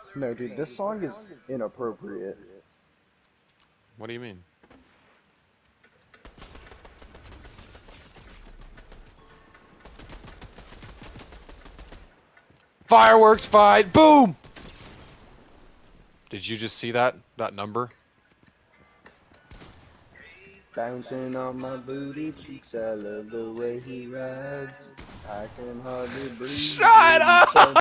No, dude, this song is inappropriate. What do you mean? Fireworks fight! Boom! Did you just see that number? Bouncing on my booty cheeks, I love the way he rides. I can hardly breathe. Shut up!